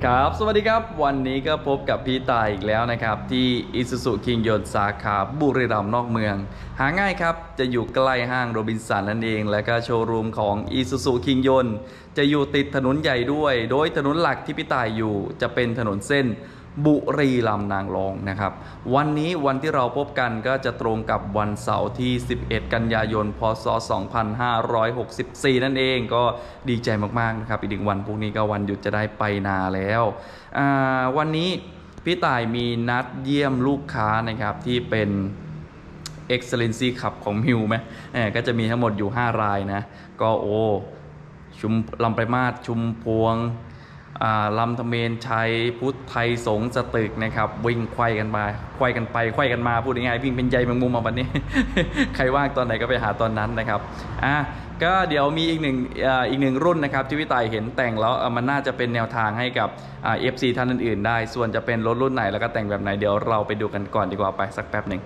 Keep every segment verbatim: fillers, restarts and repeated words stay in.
ครับสวัสดีครับวันนี้ก็พบกับพี่ตายอีกแล้วนะครับที่ Isuzu คิงยนต์สาขาบุรีรัมย์นอกเมืองหาง่ายครับจะอยู่ใกล้ห้างโรบินสันนั่นเองและก็โชว์รูมของ Isuzu คิงยนต์จะอยู่ติดถนนใหญ่ด้วยโดยถนนหลักที่พี่ตายอยู่จะเป็นถนนเส้นบุรีรัมย์นางรองนะครับวันนี้วันที่เราพบกันก็จะตรงกับวันเสาร์ที่สิบเอ็ดกันยายนพศสองพันห้าร้อยหกสิบสี่นั่นเองก็ดีใจมากๆนะครับอีกหนึ่งวันพรุ่งนี้ก็วันหยุดจะได้ไปนาแล้ววันนี้พี่ต่ายมีนัดเยี่ยมลูกค้านะครับที่เป็น Excellency ขับของมิวไหมก็จะมีทั้งหมดอยู่ห้ารายนะก็โอ้ชุมลำไปมาศชุมพวงลำธเมนชัยพุทธไทยสงสตึกนะครับวิ่งไขว้กันมาไขว้กันไปไขว้กันมาพูดง่ายๆวิ่งเป็นใยแมงมุมมาวันนี้ ใครว่างตอนไหนก็ไปหาตอนนั้นนะครับอ่ะก็เดี๋ยวมีอีกหนึ่งอีกหนึ่งรุ่นนะครับที่พี่ต่ายเห็นแต่งแล้วมันน่าจะเป็นแนวทางให้กับ เอฟ ซี ท่านอื่นๆได้ส่วนจะเป็นรถรุ่นไหนแล้วก็แต่งแบบไหนเดี๋ยวเราไปดูกันก่อนดีกว่าไปสักแป๊บหนึ่ง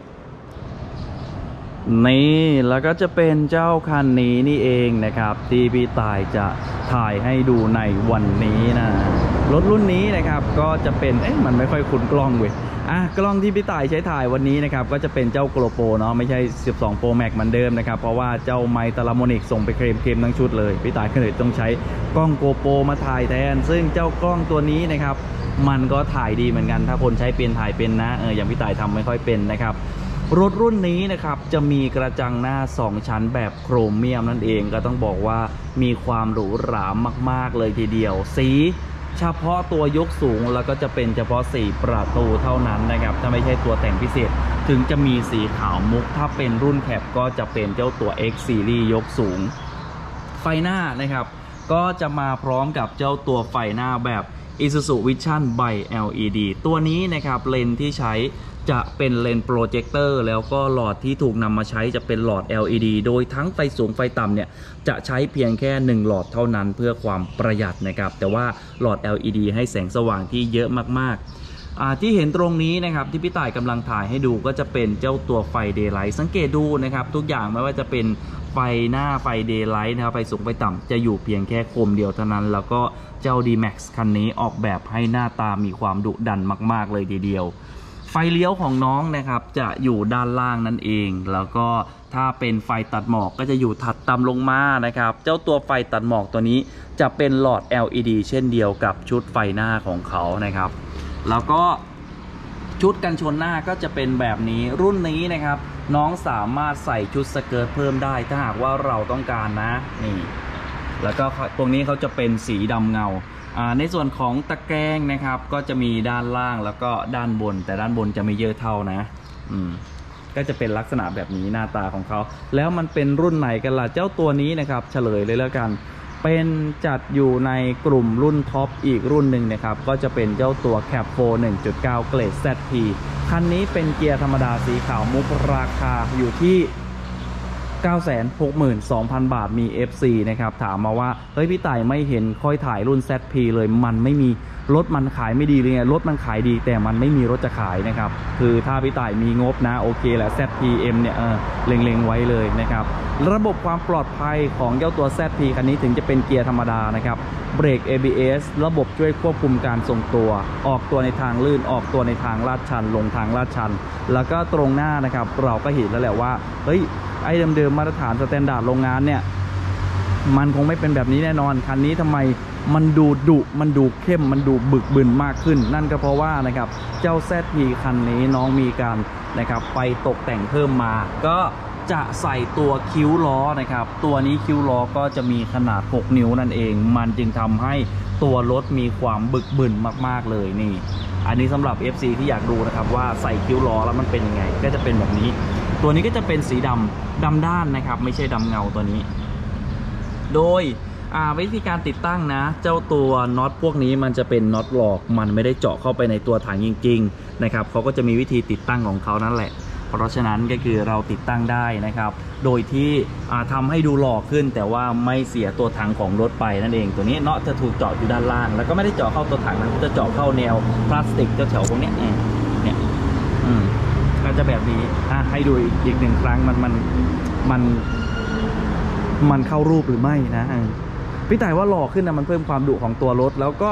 นี่แล้วก็จะเป็นเจ้าคันนี้นี่เองนะครับที่พี่ตายจะถ่ายให้ดูในวันนี้นะรถรุ่นนี้นะครับก็จะเป็นเอ๊ะมันไม่ค่อยคุ้นกล้องเว้ยอ่ะกล้องที่พี่ตายใช้ถ่ายวันนี้นะครับก็จะเป็นเจ้าโกลโปรเนาะไม่ใช่สิบสอง Pro Max เหมือนเดิมนะครับเพราะว่าเจ้าไมค์ตาลาโมนิกส่งไปเคลมเคลมทั้งชุดเลยพี่ตายก็เลยต้องใช้กล้องโกโปรมาถ่ายแทนซึ่งเจ้ากล้องตัวนี้นะครับมันก็ถ่ายดีเหมือนกันถ้าคนใช้เป็นถ่ายเป็นนะเอออย่างพี่ตายทำไม่ค่อยเป็นนะครับรถรุ่นนี้นะครับจะมีกระจังหน้าสองชั้นแบบโครเมียมนั่นเองก็ต้องบอกว่ามีความหรูหรามากๆเลยทีเดียวสีเฉพาะตัวยกสูงแล้วก็จะเป็นเฉพาะสี่ประตูเท่านั้นนะครับถ้าไม่ใช่ตัวแต่งพิเศษถึงจะมีสีขาวมุกถ้าเป็นรุ่นแคปก็จะเป็นเจ้าตัว X Series ยกสูงไฟหน้านะครับก็จะมาพร้อมกับเจ้าตัวไฟหน้าแบบ Isuzu Vision by แอล อี ดี ตัวนี้นะครับเลนส์ที่ใช้จะเป็นเลนส์โปรเจคเตอร์แล้วก็หลอดที่ถูกนำมาใช้จะเป็นหลอด แอล อี ดี โดยทั้งไฟสูงไฟต่ำเนี่ยจะใช้เพียงแค่หนึ่งหลอดเท่านั้นเพื่อความประหยัดนะครับแต่ว่าหลอด แอล อี ดี ให้แสงสว่างที่เยอะมากๆที่เห็นตรงนี้นะครับที่พี่ต่ายกำลังถ่ายให้ดูก็จะเป็นเจ้าตัวไฟเดย์ไลท์สังเกตดูนะครับทุกอย่างไม่ว่าจะเป็นไฟหน้าไฟเดย์ไลท์นะครับไฟสูงไฟต่ำจะอยู่เพียงแค่โคมเดียวเท่านั้นแล้วก็เจ้า ดี แม็กซ์ คันนี้ออกแบบให้หน้าตามีความดุดันมากๆเลยทีเดียวไฟเลี้ยวของน้องนะครับจะอยู่ด้านล่างนั่นเองแล้วก็ถ้าเป็นไฟตัดหมอกก็จะอยู่ถัดต่ำลงมานะครับเจ้าตัวไฟตัดหมอกตัวนี้จะเป็นหลอด แอล อี ดี เช่นเดียวกับชุดไฟหน้าของเขานะครับแล้วก็ชุดกันชนหน้าก็จะเป็นแบบนี้รุ่นนี้นะครับน้องสามารถใส่ชุดสเกิร์ตเพิ่มได้ถ้าหากว่าเราต้องการนะนี่แล้วก็ตรงนี้เขาจะเป็นสีดำเงาในส่วนของตะแกรงนะครับก็จะมีด้านล่างแล้วก็ด้านบนแต่ด้านบนจะไม่เยอะเท่านะอืมก็จะเป็นลักษณะแบบนี้หน้าตาของเขาแล้วมันเป็นรุ่นไหนกันล่ะเจ้าตัวนี้นะครับเฉลยเลยแล้วกันเป็นจัดอยู่ในกลุ่มรุ่นท็อปอีกรุ่นหนึ่งนะครับก็จะเป็นเจ้าตัว แคป โฟร์ หนึ่งจุดเก้า เกรด แซด พี คันนี้เป็นเกียร์ธรรมดาสีขาวมุกราคาอยู่ที่เก้าแสนหกหมื่นสองพัน บาทมี เอฟ ซี นะครับถามมาว่าเฮ้ยพี่ต่ายไม่เห็นค่อยถ่ายรุ่น แซด พี เลยมันไม่มีรถมันขายไม่ดีเลยไงรถมันขายดีแต่มันไม่มีรถจะขายนะครับคือถ้าพี่ต่ายมีงบนะโอเคแหละ แซด พี เอ็ม เนี่ยเออเล็งๆไว้เลยนะครับระบบความปลอดภัยของเจ้าตัว แซด พี คันนี้ถึงจะเป็นเกียร์ธรรมดานะครับเบรก เอ บี เอส ระบบช่วยควบคุมการทรงตัวออกตัวในทางลื่นออกตัวในทางลาดชันลงทางลาดชันแล้วก็ตรงหน้านะครับเราก็เห็นแล้วแหละว่าเฮ้ยไอ้เดิมๆมาตรฐานสแตนดาร์ดโรงงานเนี่ยมันคงไม่เป็นแบบนี้แน่นอนคันนี้ทำไมมันดูดุมันดูเข้มมันดูบึกบึนมากขึ้นนั่นก็เพราะว่านะครับเจ้า แซด พี คันนี้น้องมีการนะครับไปตกแต่งเพิ่มมาก็จะใส่ตัวคิ้วล้อนะครับตัวนี้คิ้วล้อก็จะมีขนาดหกนิ้วนั่นเองมันจึงทำให้ตัวรถมีความบึกบึนมากๆเลยนี่อันนี้สำหรับ เอฟ ซี ที่อยากดูนะครับว่าใส่คิ้วล้อแล้วมันเป็นยังไงก็จะเป็นแบบนี้ตัวนี้ก็จะเป็นสีดำดำด้านนะครับไม่ใช่ดำเงาตัวนี้โดยวิธีการติดตั้งนะเจ้าตัวน็อตพวกนี้มันจะเป็นน็อตหลอกมันไม่ได้เจาะเข้าไปในตัวถังจริงๆนะครับเขาก็จะมีวิธีติดตั้งของเขานั่นแหละเพราะฉะนั้นก็คือเราติดตั้งได้นะครับโดยที่ทำให้ดูหล่อขึ้นแต่ว่าไม่เสียตัวถังของรถไปนั่นเองตัวนี้น็อตจะถูกเจาะอยู่ด้านล่างแล้วก็ไม่ได้เจาะเข้าตัวถังนะจะเจาะเข้าแนวพลาสติกเจ้าแถวพวกนี้เนี่ยอืมก็จะแบบนี้ให้ดูอีกหนึ่งครั้งมันมันมันมันเข้ารูปหรือไม่นะพี่ต่ายว่าหล่อขึ้นนะมันเพิ่มความดุของตัวรถแล้วก็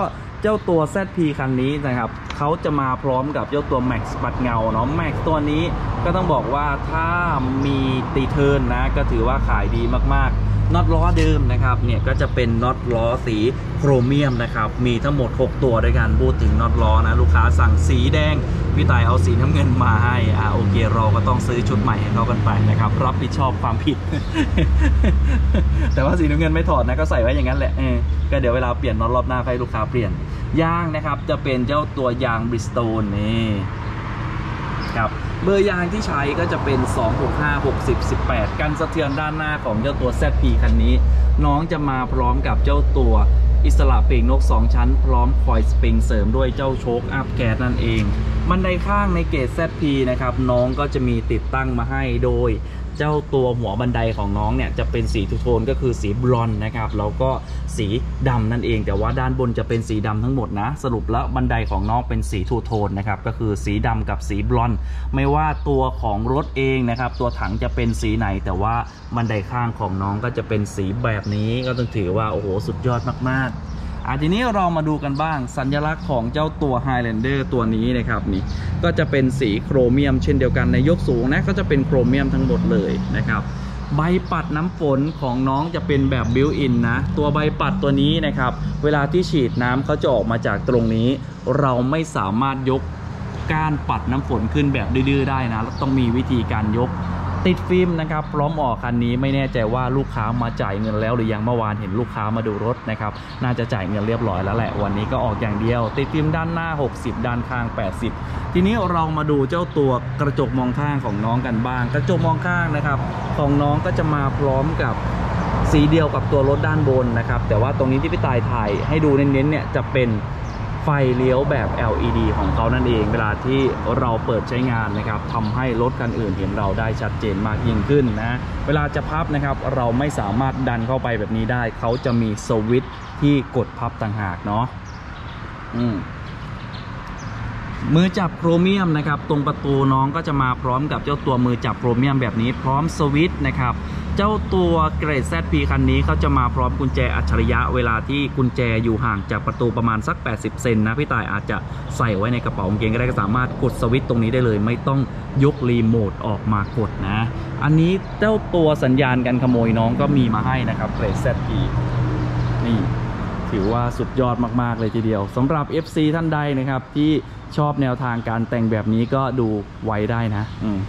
เจ้าตัว แซด พี คันนี้นะครับเขาจะมาพร้อมกับเจ้าตัว Max ปัดเงาเนาะ Max ตัวนี้ก็ต้องบอกว่าถ้ามีตีเทิร์นนะก็ถือว่าขายดีมากๆน็อตล้อเดิมนะครับเนี่ยก็จะเป็นน็อตล้อสีโครเมียมนะครับมีทั้งหมดหกตัวด้วยกันพูดถึงน็อตล้อนะลูกค้าสั่งสีแดงพี่ต่ายเอาสีน้ำเงินมาให้อ่าโอเคเราก็ต้องซื้อชุดใหม่ให้เขากันไปนะครับรับผิดชอบความผิด แต่ว่าสีน้ำเงินไม่ถอดนะก็ใส่ไว้อย่างนั้นแหละเออก็เดี๋ยวเวลาเปลี่ยนน็อตรอบหน้าให้ลูกค้าเปลี่ยนยางนะครับจะเป็นเจ้าตัวยาง Bridgestone นี่ครับเบอร์ยางที่ใช้ก็จะเป็นสอง หก ห้า หก ศูนย์ สิบแปดกันสะเทือนด้านหน้าของเจ้าตัว แซด พี คันนี้น้องจะมาพร้อมกับเจ้าตัวอิสระปีกนกสองชั้นพร้อมคอยสปริงเสริมด้วยเจ้าโชคอัพแก๊สนั่นเองบันไดข้างในเกรด แซด พี นะครับน้องก็จะมีติดตั้งมาให้โดยเจ้าตัวหัวบันไดของน้องเนี่ยจะเป็นสีทูโทนก็คือสีบลอนด์นะครับแล้วก็สีดำนั่นเองแต่ว่าด้านบนจะเป็นสีดำทั้งหมดนะสรุปแล้วบันไดของน้องเป็นสีทูโทนนะครับก็คือสีดำกับสีบลอนด์ไม่ว่าตัวของรถเองนะครับตัวถังจะเป็นสีไหนแต่ว่าบันไดข้างของน้องก็จะเป็นสีแบบนี้ก็ต้องถือว่าโอ้โหสุดยอดมากๆอ่ะทีนี้เรามาดูกันบ้างสัญลักษณ์ของเจ้าตัว Highlander ตัวนี้นะครับนี่ก็จะเป็นสีโครเมียมเช่นเดียวกันในยกสูงนะก็จะเป็นโครเมียมทั้งหมดเลยนะครับใบปัดน้ำฝนของน้องจะเป็นแบบบิวอินนะตัวใบปัดตัวนี้นะครับเวลาที่ฉีดน้ำเขาจะออกมาจากตรงนี้เราไม่สามารถยกก้านปัดน้ำฝนขึ้นแบบดื้อๆได้นะต้องมีวิธีการยกติดฟิล์มนะครับพร้อมออกคันนี้ไม่แน่ใจว่าลูกค้ามาจ่ายเงินแล้วหรือยังเมื่อวานเห็นลูกค้ามาดูรถนะครับน่าจะจ่ายเงินเรียบร้อยแล้วแหละวันนี้ก็ออกอย่างเดียวติดฟิล์มด้านหน้าหกสิบด้านข้างแปดสิบทีนี้เรามาดูเจ้าตัวกระจกมองข้างของน้องกันบ้างกระจกมองข้างนะครับของน้องก็จะมาพร้อมกับสีเดียวกับตัวรถด้านบนนะครับแต่ว่าตรงนี้ที่พี่ตายถ่ายให้ดูเน้นๆเนี่ยจะเป็นไฟเลี้ยวแบบ แอล อี ดี ของเขานั่นเองเวลาที่เราเปิดใช้งานนะครับทำให้รถคันอื่นเห็นเราได้ชัดเจนมากยิ่งขึ้นนะเวลาจะพับนะครับเราไม่สามารถดันเข้าไปแบบนี้ได้เขาจะมีสวิตช์ที่กดพับต่างหากเนาะอืมมือจับโครเมียมนะครับตรงประตูน้องก็จะมาพร้อมกับเจ้าตัวมือจับโครเมียมแบบนี้พร้อมสวิตช์นะครับเจ้าตัวเกรด แซด พี คันนี้เขาจะมาพร้อมกุญแจอัจฉริยะเวลาที่กุญแจอยู่ห่างจากประตูประมาณสักแปดสิบเซนนะพี่ต่ายอาจจะใส่ไว้ในกระเป๋ากางเกงก็ได้ก็สามารถกดสวิตช์ตรงนี้ได้เลยไม่ต้องยกรีโมทออกมากดนะอันนี้เจ้าตัวสัญญาณการขโมยน้องก็มีมาให้นะครับเกรด แซด พี นี่ถือว่าสุดยอดมากๆเลยทีเดียวสำหรับ เอฟ ซี ท่านใดนะครับที่ชอบแนวทางการแต่งแบบนี้ก็ดูไว้ได้นะอืม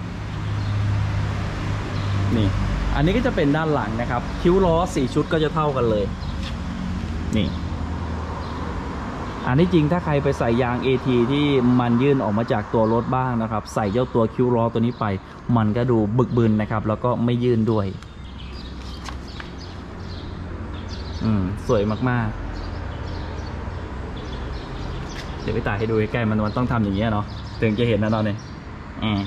นี่อันนี้ก็จะเป็นด้านหลังนะครับคิ้วล้อสี่ชุดก็จะเท่ากันเลยนี่อันที่จริงถ้าใครไปใส่ยาง เอ ที ที่มันยื่นออกมาจากตัวรถบ้างนะครับใส่เจ้าตัวคิ้วล้อตัวนี้ไปมันก็ดูบึกบึนนะครับแล้วก็ไม่ยื่นด้วยอืมสวยมากๆเดี๋ยวไปถ่ายให้ดูใกล้ๆมันมันต้องทำอย่างเงี้ยเนาะถึงจะเห็นนะตอนนี้อืม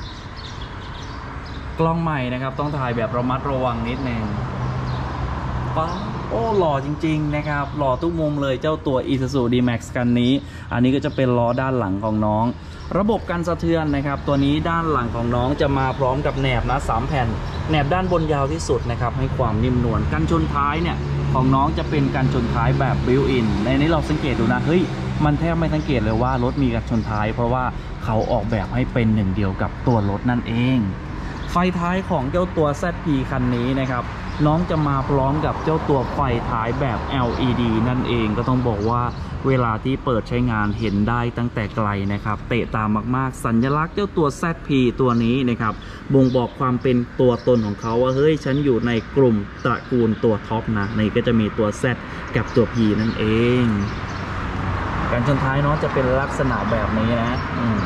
กล้องใหม่นะครับต้องถ่ายแบบระมัดระวังนิดนึงป้าโอ้หล่อจริงๆนะครับหล่อทุกมุมเลยเจ้าตัว Isuzu ดี แม็กซ์ คันนี้อันนี้ก็จะเป็นล้อด้านหลังของน้องระบบกันสะเทือนนะครับตัวนี้ด้านหลังของน้องจะมาพร้อมกับแหนบนะสามแผ่นแหนบด้านบนยาวที่สุดนะครับให้ความนิ่มนวลกันชนท้ายเนี่ยของน้องจะเป็นกันชนท้ายแบบบิวอินในนี้เราสังเกตดูนะเฮ้ยมันแทบไม่สังเกตเลยว่ารถมีกันชนท้ายเพราะว่าเขาออกแบบให้เป็นหนึ่งเดียวกับตัวรถนั่นเองไฟท้ายของเจ้าตัว แซด พี คันนี้นะครับน้องจะมาพร้อมกับเจ้าตัวไฟท้ายแบบ แอล อี ดี นั่นเองก็ต้องบอกว่าเวลาที่เปิดใช้งานเห็นได้ตั้งแต่ไกลนะครับเตะตามมากๆสัญลักษณ์เจ้าตัว แซด พี ตัวนี้นะครับบ่งบอกความเป็นตัวตนของเขาว่าเฮ้ยฉันอยู่ในกลุ่มตระกูลตัวท็อปนะนี่ก็จะมีตัว Z กับตัว P นั่นเองการชนท้ายเนาะจะเป็นลักษณะแบบนี้นะอืม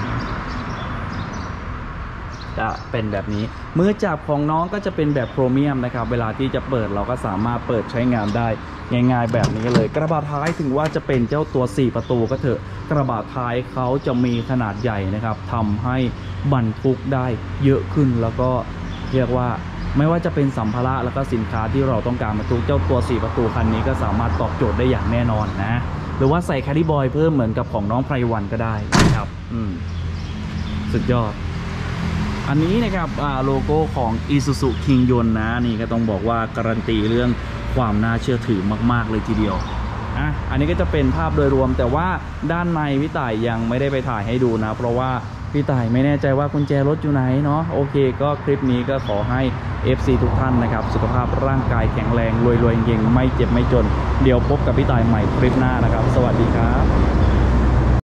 จะเป็นแบบนี้มือจับของน้องก็จะเป็นแบบโครเมียมนะครับเวลาที่จะเปิดเราก็สามารถเปิดใช้งานได้ง่ายๆแบบนี้เลยกระบะท้ายถึงว่าจะเป็นเจ้าตัวสี่ประตูก็เถอะกระบะท้ายเขาจะมีขนาดใหญ่นะครับทำให้บรรทุกได้เยอะขึ้นแล้วก็เรียกว่าไม่ว่าจะเป็นสัมภาระแล้วก็สินค้าที่เราต้องการบรรทุกเจ้าตัวสี่ประตูคันนี้ก็สามารถตอบโจทย์ได้อย่างแน่นอนนะหรือว่าใส่แคดดี้บอยเพิ่มเหมือนกับของน้องไพรวันก็ได้นะครับอืมสุดยอดอันนี้นะครับโลโก้ของ Isuzu คิงยนต์นะนี่ก็ต้องบอกว่าการันตีเรื่องความน่าเชื่อถือมากๆเลยทีเดียวอ่ะอันนี้ก็จะเป็นภาพโดยรวมแต่ว่าด้านในพี่ต่ายยังไม่ได้ไปถ่ายให้ดูนะเพราะว่าพี่ต่ายไม่แน่ใจว่ากุญแจรถอยู่ไหนเนาะโอเคก็คลิปนี้ก็ขอให้ เอฟ ซี ทุกท่านนะครับสุขภาพร่างกายแข็งแรงรวยๆเก่งๆไม่เจ็บไม่จนเดี๋ยวพบกับพี่ต่ายใหม่คลิปหน้านะครับสวัสดีครับ